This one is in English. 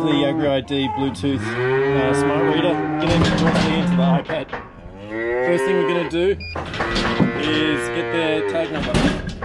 the AgriEID Bluetooth smart reader, connected directly into the iPad. First thing we're going to do is get the tag number.